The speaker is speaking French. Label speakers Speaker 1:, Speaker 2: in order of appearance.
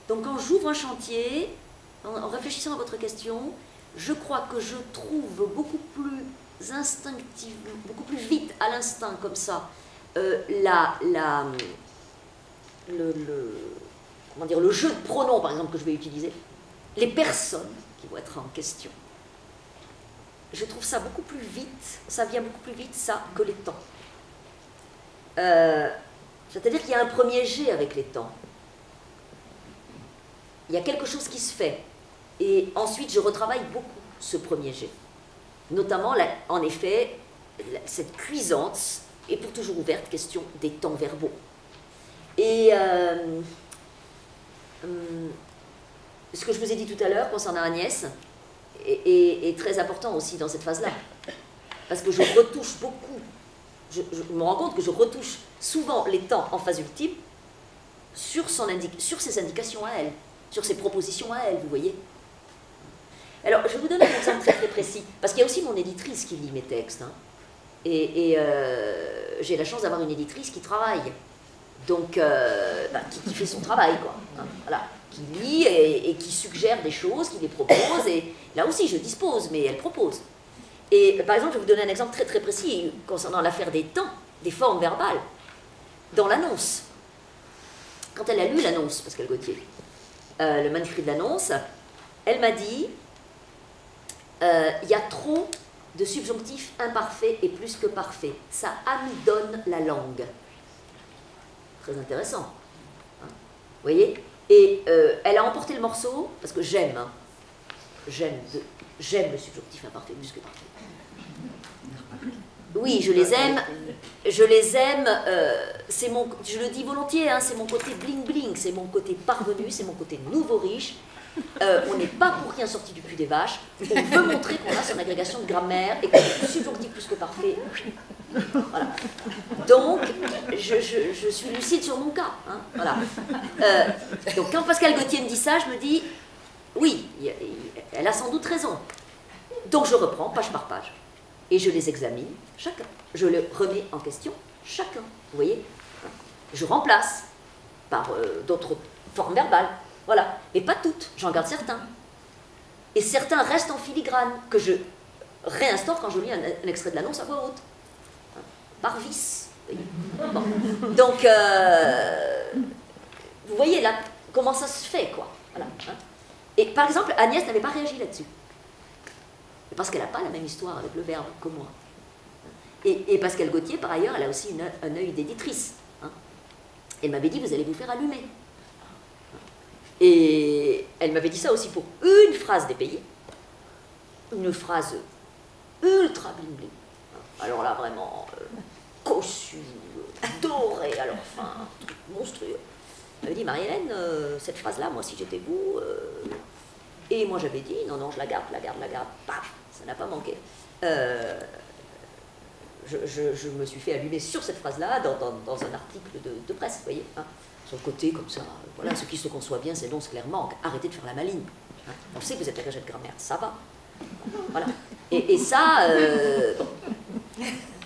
Speaker 1: Donc quand j'ouvre un chantier, en réfléchissant à votre question, je crois que je trouve beaucoup plus instinctivement, beaucoup plus vite à l'instinct comme ça, comment dire, le jeu de pronoms par exemple que je vais utiliser, les personnes qui vont être en question. Je trouve ça beaucoup plus vite, ça vient beaucoup plus vite ça que les temps. C'est-à-dire qu'il y a un premier jet avec les temps. Il y a quelque chose qui se fait. Et ensuite, je retravaille beaucoup ce premier jet. Notamment, en effet, cette cuisance est pour toujours ouverte, question des temps verbaux. Et ce que je vous ai dit tout à l'heure concernant Agnès est très important aussi dans cette phase-là. Parce que je retouche beaucoup, je me rends compte que je retouche souvent les temps en phase ultime sur ses indications à elle, sur ses propositions à elle, vous voyez. Alors, je vais vous donner un exemple très très précis, parce qu'il y a aussi mon éditrice qui lit mes textes. Hein, et j'ai la chance d'avoir une éditrice qui travaille, donc qui fait son travail, quoi. Hein, voilà, qui lit et qui suggère des choses, qui les propose, et là aussi je dispose, mais elle propose. Et par exemple, je vais vous donner un exemple très très précis concernant l'affaire des temps, des formes verbales, dans l'annonce. Quand elle a lu l'annonce, Pascale Gauthier, le manuscrit de l'annonce, elle m'a dit il y a trop de subjonctifs imparfaits et plus que parfaits. Ça amidonne la langue. Très intéressant. Hein, vous voyez. Et elle a emporté le morceau, parce que j'aime, hein, j'aime le subjonctif imparfait plus que parfait. Oui, je les aime, je le dis volontiers, hein, c'est mon côté bling-bling, c'est mon côté parvenu, c'est mon côté nouveau riche. On n'est pas pour rien sorti du cul des vaches, on veut montrer qu'on a son agrégation de grammaire et qu'on est subjonctif plus que parfait. Voilà. Donc, je suis lucide sur mon cas. Hein, voilà. Donc, quand Pascale Gauthier me dit ça, je me dis, oui, elle a sans doute raison. Donc, je reprends page par page. Et je les examine chacun. Je les remets en question chacun. Vous voyez? Je remplace par d'autres formes verbales. Voilà. Mais pas toutes. J'en garde certains. Et certains restent en filigrane, que je réinstaure quand je lis un extrait de l'annonce à voix haute. Par vice. Bon. Donc, vous voyez là comment ça se fait, quoi. Voilà. Et par exemple, Agnès n'avait pas réagi là-dessus. Parce qu'elle n'a pas la même histoire avec le verbe que moi. Et Pascale Gauthier, par ailleurs, elle a aussi un œil d'éditrice. Hein. Elle m'avait dit, vous allez vous faire allumer. Et elle m'avait dit ça aussi pour une phrase des pays, une phrase ultra bling-bling. Alors là, vraiment, cossue, dorée à leur fin, monstrueux. Elle m'avait dit, Marie-Hélène, cette phrase-là, moi, si j'étais vous... Et moi, j'avais dit, non, non, je la garde, paf, ça n'a pas manqué. Je me suis fait allumer sur cette phrase-là dans un article de presse, vous voyez, hein, sur le côté, comme ça, voilà, ce qui se conçoit bien s'énonce clairement, arrêtez de faire la maligne. Hein. On sait que vous êtes agrégé de grammaire, ça va. Voilà. Et ça, bon.